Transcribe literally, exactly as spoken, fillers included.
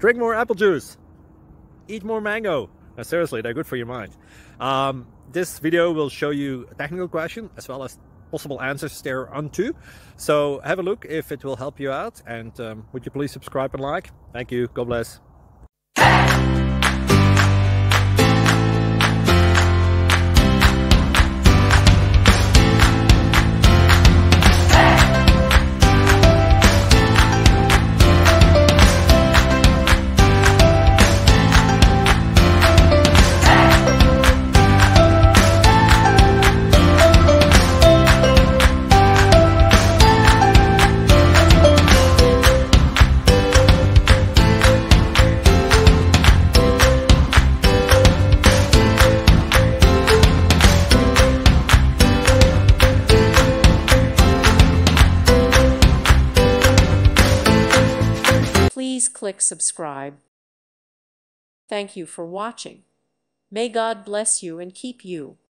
drink more apple juice, eat more mango. No, seriously, they're good for your mind. Um, this video will show you a technical question as well as possible answers thereunto. So have a look if it will help you out, and um, would you please subscribe and like? Thank you. God bless. Please click subscribe. Thank you for watching. May God bless you and keep you.